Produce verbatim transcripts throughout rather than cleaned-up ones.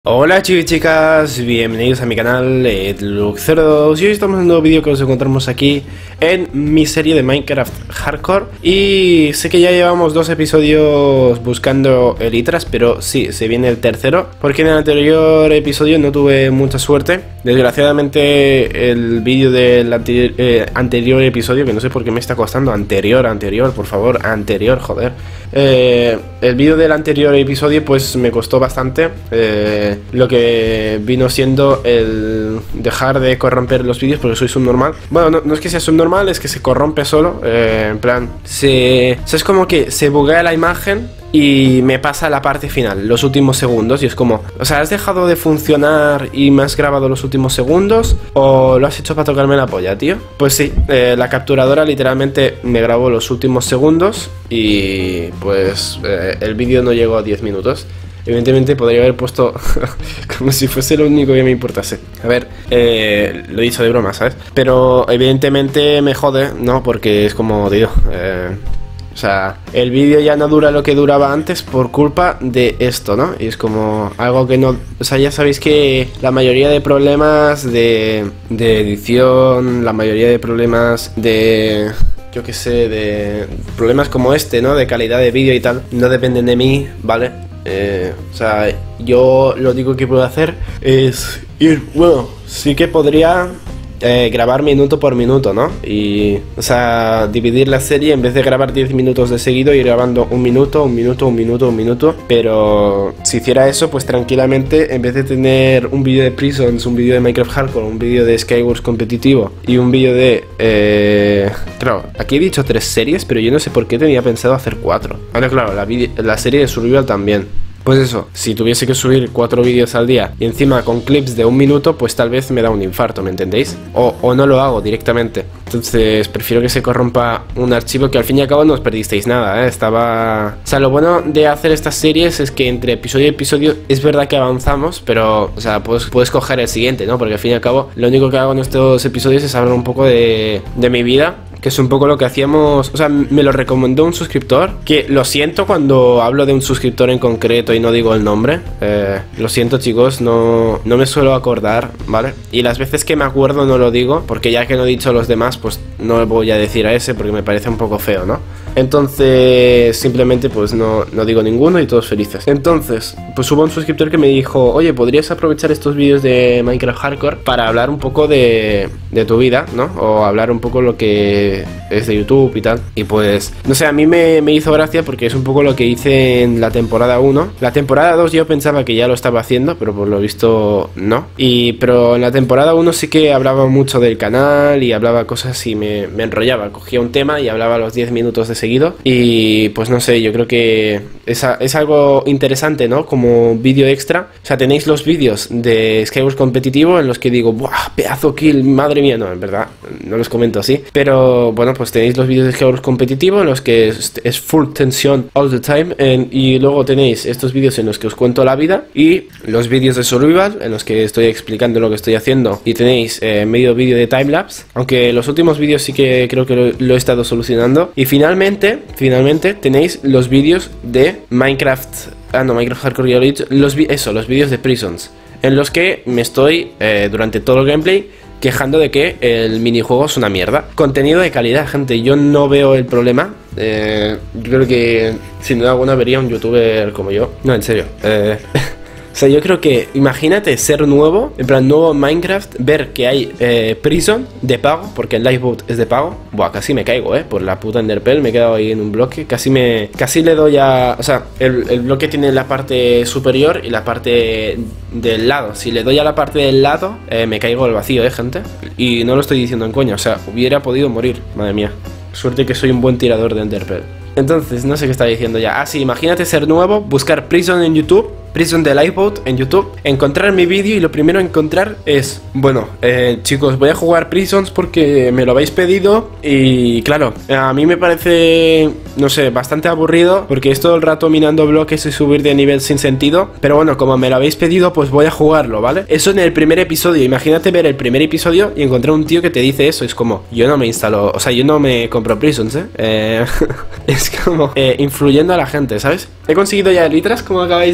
Hola chicos y chicas, bienvenidos a mi canal Edluc cero dos y hoy estamos en un nuevo vídeo que nos encontramos aquí en mi serie de Minecraft Hardcore. Y sé que ya llevamos dos episodios buscando elitras, pero sí, se viene el tercero, porque en el anterior episodio no tuve mucha suerte. Desgraciadamente el vídeo del anterior, eh, anterior episodio, que no sé por qué me está costando, anterior, anterior, por favor, anterior, joder. Eh, el vídeo del anterior episodio pues me costó bastante, eh, lo que vino siendo el dejar de corromper los vídeos porque soy subnormal. Bueno, no, no es que sea subnormal, es que se corrompe solo, eh, en plan, se, o sea, es como que se buguea la imagen y me pasa la parte final, los últimos segundos, y es como, o sea, ¿has dejado de funcionar y me has grabado los últimos segundos? ¿O lo has hecho para tocarme la polla, tío? Pues sí, eh, la capturadora literalmente me grabó los últimos segundos y pues eh, el vídeo no llegó a diez minutos. Evidentemente podría haber puesto como si fuese lo único que me importase. A ver, eh, lo he dicho de broma, ¿sabes? Pero evidentemente me jode, ¿no? Porque es como, tío, eh... o sea, el vídeo ya no dura lo que duraba antes por culpa de esto, ¿no? Y es como algo que no... O sea, ya sabéis que la mayoría de problemas de, de edición, la mayoría de problemas de... yo qué sé, de problemas como este, ¿no? De calidad de vídeo y tal, no dependen de mí, ¿vale? Eh, o sea, yo lo único que puedo hacer es ir... Bueno, sí que podría... Eh, grabar minuto por minuto, ¿no? Y, o sea, dividir la serie en vez de grabar diez minutos de seguido, ir grabando un minuto, un minuto, un minuto, un minuto. Pero si hiciera eso, pues tranquilamente, en vez de tener un vídeo de Prisons, un vídeo de Minecraft Hardcore, un vídeo de Skywars competitivo y un vídeo de... Eh... Claro, aquí he dicho tres series, pero yo no sé por qué tenía pensado hacer cuatro. Ahora, claro, la, la serie de Survival también. Pues eso, si tuviese que subir cuatro vídeos al día y encima con clips de un minuto, pues tal vez me da un infarto, ¿me entendéis? O, o no lo hago directamente. Entonces prefiero que se corrompa un archivo que al fin y al cabo no os perdisteis nada, ¿eh? Estaba... O sea, lo bueno de hacer estas series es que entre episodio y episodio es verdad que avanzamos, pero, o sea, puedes, puedes coger el siguiente, ¿no? Porque al fin y al cabo lo único que hago en estos episodios es hablar un poco de, de mi vida, que es un poco lo que hacíamos. O sea, me lo recomendó un suscriptor, que lo siento cuando hablo de un suscriptor en concreto y no digo el nombre, eh, lo siento chicos, no, no me suelo acordar, ¿vale? Y las veces que me acuerdo no lo digo, porque ya que no he dicho a los demás, pues no voy a decir a ese porque me parece un poco feo, ¿no? Entonces simplemente pues no, no digo ninguno y todos felices. Entonces pues hubo un suscriptor que me dijo: oye, ¿podrías aprovechar estos vídeos de Minecraft Hardcore para hablar un poco de, de tu vida, ¿no? O hablar un poco lo que es de YouTube y tal. Y pues, no sé, a mí me, me hizo gracia porque es un poco lo que hice en la temporada uno. La temporada dos yo pensaba que ya lo estaba haciendo, pero por lo visto no. Y pero en la temporada uno sí que hablaba mucho del canal y hablaba cosas y me, me enrollaba. Cogía un tema y hablaba los diez minutos de seguido. Y pues no sé, yo creo que es, a, es algo interesante, ¿no? Como vídeo extra. O sea, tenéis los vídeos de Skywars competitivo en los que digo, ¡buah! Pedazo kill, madre mía. No, en verdad, no los comento así. Pero bueno, pues tenéis los vídeos de Skywars competitivo en los que es, es full tensión all the time. En, y luego tenéis estos vídeos en los que os cuento la vida. Y los vídeos de Survival en los que estoy explicando lo que estoy haciendo. Y tenéis eh, medio vídeo de timelapse. Aunque los últimos vídeos sí que creo que lo, lo he estado solucionando. Y finalmente, finalmente tenéis los vídeos de Minecraft. Ah, no, Minecraft Hardcore ya lo he dicho. Los, eso, los vídeos de Prisons. En los que me estoy, eh, durante todo el gameplay, quejando de que el minijuego es una mierda. Contenido de calidad, gente. Yo no veo el problema. Eh, yo creo que sin duda alguna vería un youtuber como yo. No, en serio. Eh... O sea, yo creo que, imagínate ser nuevo, en plan nuevo en Minecraft, ver que hay eh, Prison de pago, porque el Lifeboat es de pago. Buah, casi me caigo, eh, por la puta Enderpearl, me he quedado ahí en un bloque. Casi me, casi le doy a... O sea, el, el bloque tiene la parte superior y la parte del lado. Si le doy a la parte del lado, eh, me caigo al vacío, eh, gente. Y no lo estoy diciendo en coña, o sea, hubiera podido morir, madre mía. Suerte que soy un buen tirador de Enderpearl. Entonces, no sé qué estaba diciendo ya. Ah, sí, imagínate ser nuevo, buscar Prison en YouTube, Prison de Lifeboat en YouTube, encontrar mi vídeo y lo primero a encontrar es, bueno, eh, chicos, voy a jugar Prisons porque me lo habéis pedido y claro, a mí me parece, no sé, bastante aburrido porque es todo el rato minando bloques y subir de nivel sin sentido, pero bueno, como me lo habéis pedido, pues voy a jugarlo, ¿vale? Eso en el primer episodio, imagínate ver el primer episodio y encontrar un tío que te dice eso, es como, yo no me instalo, o sea, yo no me compro Prisons, ¿eh? eh es como, eh, influyendo a la gente, ¿sabes? He conseguido ya elitras, como acabáis de ver.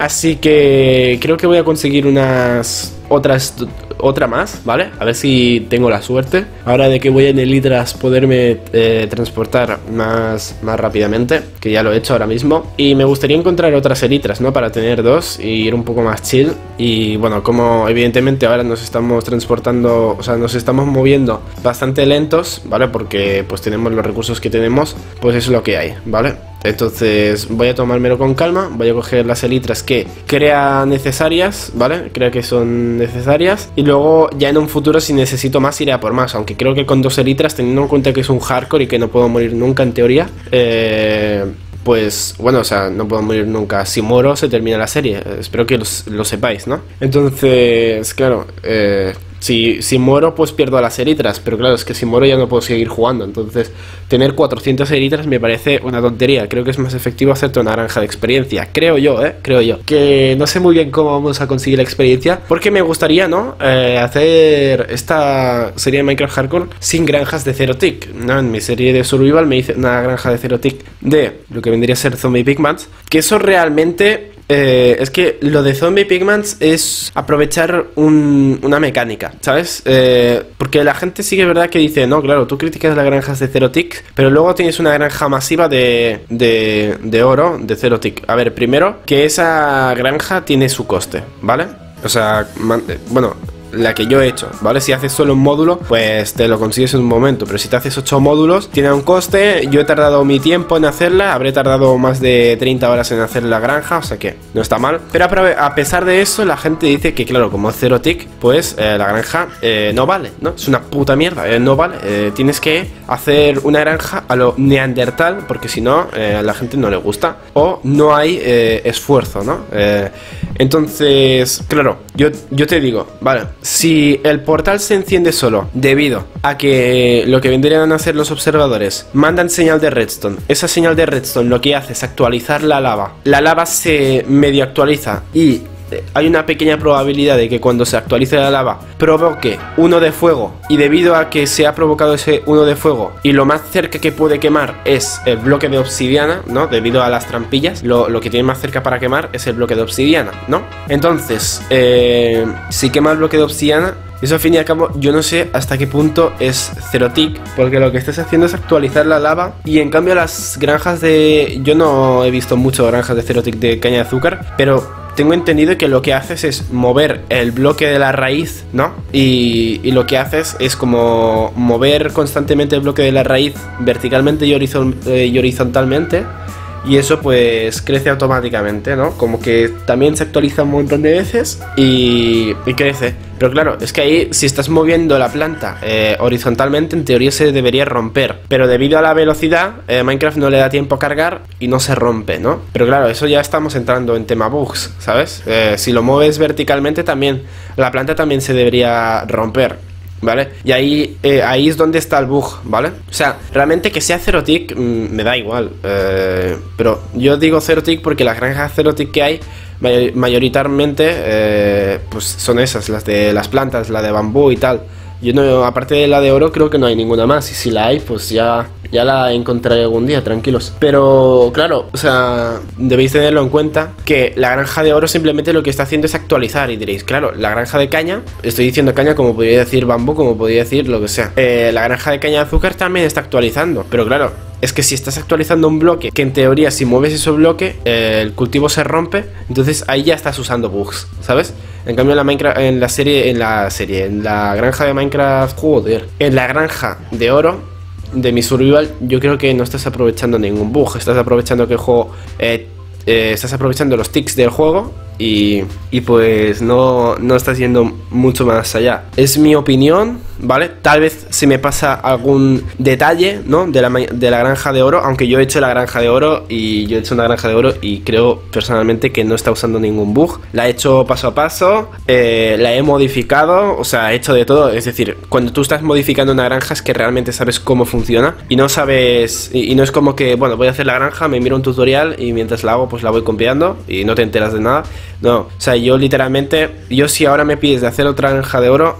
Así que creo que voy a conseguir unas otras otra más, ¿vale? A ver si tengo la suerte ahora de que voy en Elytras poderme eh, transportar más, más rápidamente, que ya lo he hecho ahora mismo. Y me gustaría encontrar otras Elytras, ¿no? Para tener dos y ir un poco más chill. Y bueno, como evidentemente ahora nos estamos transportando, o sea, nos estamos moviendo bastante lentos, ¿vale? Porque pues tenemos los recursos que tenemos, pues es lo que hay, ¿vale? Entonces voy a tomármelo con calma, voy a coger las Elytras que crea necesarias, ¿vale? Creo que son necesarias. Y luego ya en un futuro si necesito más iré a por más, aunque creo que con dos Elytras, teniendo en cuenta que es un hardcore y que no puedo morir nunca en teoría, eh... pues bueno, o sea, no puedo morir nunca. Si muero se termina la serie, espero que los, lo sepáis, ¿no? Entonces, claro, eh, si, si muero pues pierdo a las Elytras, pero claro, es que si muero ya no puedo seguir jugando. Entonces tener cuatrocientas Elytras me parece una tontería. Creo que es más efectivo hacerte una granja de experiencia, creo yo, eh, creo yo. Que no sé muy bien cómo vamos a conseguir la experiencia, porque me gustaría, ¿no? Eh, hacer esta serie de Minecraft Hardcore sin granjas de cero tick, ¿no? En mi serie de Survival me hice una granja de cero tick de lo que vendría a ser Zombie Pigmans, que eso realmente... Eh, es que lo de Zombie Pigmans es aprovechar un, una mecánica, ¿sabes? Eh, porque la gente sí que es verdad que dice, no, claro, tú criticas las granjas de cero tick, pero luego tienes una granja masiva de, de, de oro de cero tick. A ver, primero, que esa granja tiene su coste, ¿vale? O sea, man, bueno... la que yo he hecho, ¿vale? Si haces solo un módulo, pues te lo consigues en un momento, pero si te haces ocho módulos, tiene un coste. Yo he tardado mi tiempo en hacerla, habré tardado más de treinta horas en hacer la granja, o sea que no está mal. Pero a pesar de eso, la gente dice que, claro, como es cero tick, pues eh, la granja eh, no vale, ¿no? Es una puta mierda, eh, no vale. Eh, tienes que hacer una granja a lo neandertal, porque si no, eh, a la gente no le gusta, o no hay eh, esfuerzo, ¿no? Eh, entonces, claro, yo, yo te digo, vale, si el portal se enciende solo debido a que lo que vendrían a hacer los observadores mandan señal de redstone, esa señal de redstone lo que hace es actualizar la lava, la lava se medio actualiza y hay una pequeña probabilidad de que cuando se actualice la lava provoque uno de fuego, y debido a que se ha provocado ese uno de fuego y lo más cerca que puede quemar es el bloque de obsidiana, ¿no? Debido a las trampillas, lo, lo que tiene más cerca para quemar es el bloque de obsidiana, ¿no? Entonces, eh, si quema el bloque de obsidiana, eso al fin y al cabo yo no sé hasta qué punto es cero tick, porque lo que estás haciendo es actualizar la lava. Y en cambio las granjas de... yo no he visto mucho granjas de cero tick de caña de azúcar, pero tengo entendido que lo que haces es mover el bloque de la raíz, ¿no? Y, y lo que haces es como mover constantemente el bloque de la raíz verticalmente y, horizon, eh, y horizontalmente. Y eso pues crece automáticamente, ¿no? Como que también se actualiza un montón de veces y, y crece. Pero claro, es que ahí si estás moviendo la planta eh, horizontalmente, en teoría se debería romper. Pero debido a la velocidad, eh, Minecraft no le da tiempo a cargar y no se rompe, ¿no? Pero claro, eso ya estamos entrando en tema bugs, ¿sabes? Eh, si lo mueves verticalmente también, la planta también se debería romper, ¿vale? Y ahí, eh, ahí es donde está el bug, ¿vale? O sea, realmente que sea cero tick mmm, me da igual, eh, pero yo digo cero tick porque las granjas cero tick que hay mayoritariamente eh, pues son esas, las de las plantas, la de bambú y tal. Yo no, aparte de la de oro, creo que no hay ninguna más. Y si la hay, pues ya, ya la encontraré algún día, tranquilos. Pero claro, o sea, debéis tenerlo en cuenta que la granja de oro simplemente lo que está haciendo es actualizar. Y diréis, claro, la granja de caña, estoy diciendo caña como podría decir bambú, como podría decir lo que sea. Eh, la granja de caña de azúcar también está actualizando. Pero claro, es que si estás actualizando un bloque, que en teoría si mueves ese bloque, eh, el cultivo se rompe, entonces ahí ya estás usando bugs, ¿sabes? En cambio en la Minecraft, en la serie, en la serie, en la granja de Minecraft, joder, en la granja de oro de mi survival, yo creo que no estás aprovechando ningún bug, estás aprovechando que el juego, eh, eh, estás aprovechando los ticks del juego y, y pues no, no estás yendo mucho más allá. Es mi opinión, ¿vale? Tal vez se me pasa algún detalle, ¿no? De la, de la granja de oro, aunque yo he hecho la granja de oro y yo he hecho una granja de oro y creo personalmente que no está usando ningún bug. La he hecho paso a paso, eh, la he modificado, o sea, he hecho de todo. Es decir, cuando tú estás modificando una granja es que realmente sabes cómo funciona y no sabes, y, y no es como que, bueno, voy a hacer la granja, me miro un tutorial y mientras la hago pues la voy copiando y no te enteras de nada. No, o sea, yo literalmente, yo si ahora me pides de hacer otra granja de oro, eh,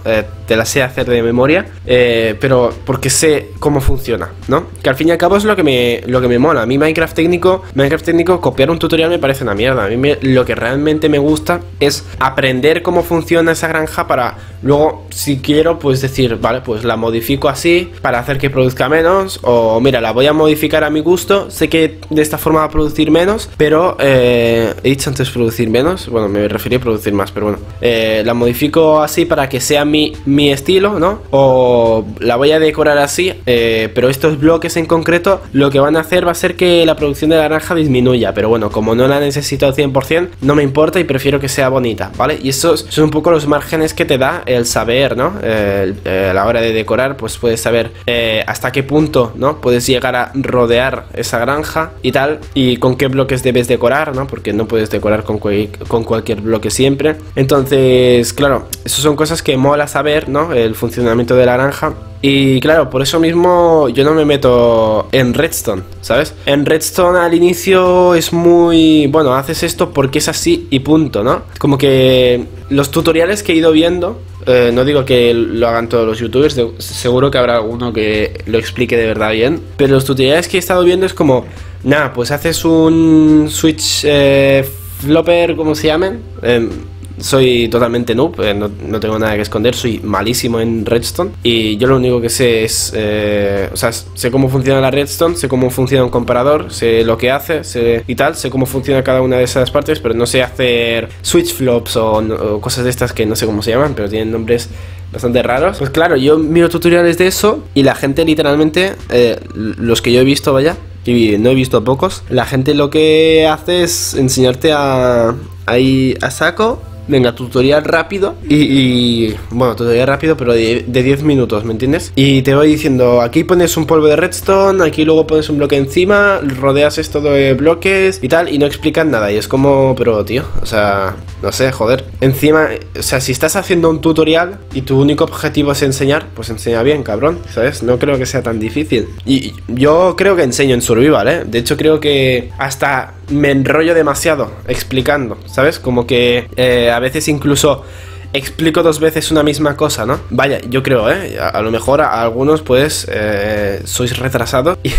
te la sé hacer de memoria, eh, pero porque sé cómo funciona, ¿no? Que al fin y al cabo es lo que me, lo que me mola. A mí Minecraft técnico, Minecraft técnico, copiar un tutorial me parece una mierda. A mí me, lo que realmente me gusta es aprender cómo funciona esa granja para luego, si quiero, pues decir, vale, pues la modifico así para hacer que produzca menos, o mira, la voy a modificar a mi gusto, sé que de esta forma va a producir menos, pero eh, he dicho antes producir menos, bueno, me refería a producir más, pero bueno, eh, la modifico así para que sea mi, mi estilo, ¿no? O la voy a decorar así, eh, pero estos bloques en concreto lo que van a hacer va a ser que la producción de la granja disminuya, pero bueno, como no la necesito al cien por cien, no me importa y prefiero que sea bonita, ¿vale? Y esos son un poco los márgenes que te da el saber, ¿no? Eh, eh, a la hora de decorar, pues puedes saber eh, hasta qué punto, ¿no? Puedes llegar a rodear esa granja y tal, y con qué bloques debes decorar, ¿no? Porque no puedes decorar con, cual, con cualquier bloque siempre. Entonces, claro, eso son cosas que mola saber, ¿no? El funcionamiento de la granja. Y claro, por eso mismo yo no me meto en Redstone, ¿sabes? En Redstone al inicio es muy... Bueno, haces esto porque es así y punto, ¿no? Como que los tutoriales que he ido viendo... Eh, no digo que lo hagan todos los youtubers, de, seguro que habrá alguno que lo explique de verdad bien, pero los tutoriales que he estado viendo es como, nada, pues haces un switch eh, flopper, como se llamen. Eh, soy totalmente noob, eh, no, no tengo nada que esconder, soy malísimo en Redstone y yo lo único que sé es, eh, o sea, sé cómo funciona la Redstone, sé cómo funciona un comparador, sé lo que hace sé, y tal, sé cómo funciona cada una de esas partes, pero no sé hacer switch flops o, o cosas de estas que no sé cómo se llaman, pero tienen nombres bastante raros. Pues claro, yo miro tutoriales de eso y la gente literalmente, eh, los que yo he visto, vaya, y no he visto pocos, la gente lo que hace es enseñarte a, ahí a saco. Venga, tutorial rápido y, y... Bueno, tutorial rápido, pero de, de diez minutos, ¿me entiendes? Y te voy diciendo, aquí pones un polvo de redstone, aquí luego pones un bloque encima, rodeas esto de bloques y tal, y no explican nada. Y es como, pero tío, o sea, no sé, joder. Encima, o sea, si estás haciendo un tutorial y tu único objetivo es enseñar, pues enseña bien, cabrón, ¿sabes? No creo que sea tan difícil. Y yo creo que enseño en Survival, ¿eh? De hecho, creo que hasta me enrollo demasiado explicando, ¿sabes? Como que... Eh, a veces incluso explico dos veces una misma cosa, ¿no? Vaya, yo creo, ¿eh? A, a lo mejor a, a algunos, pues, eh, sois retrasados y,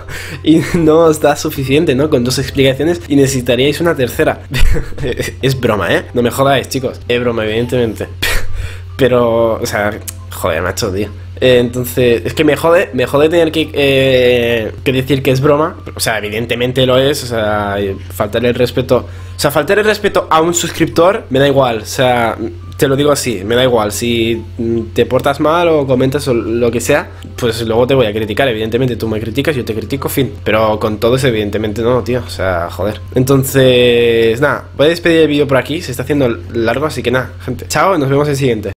y no os da suficiente, ¿no? Con dos explicaciones y necesitaríais una tercera. Es broma, ¿eh? No me jodáis, chicos. Es broma, evidentemente. Pero, o sea, joder, macho, tío. Eh, entonces, es que me jode, me jode tener que, eh, que decir que es broma. O sea, evidentemente lo es. O sea, faltar el respeto. O sea, faltar el respeto a un suscriptor me da igual. O sea, te lo digo así, me da igual. Si te portas mal o comentas o lo que sea, pues luego te voy a criticar. Evidentemente tú me criticas, yo te critico, fin. Pero con todos, evidentemente no, tío. O sea, joder. Entonces, nada, voy a despedir el vídeo por aquí. Se está haciendo largo, así que nada, gente. Chao, nos vemos en el siguiente.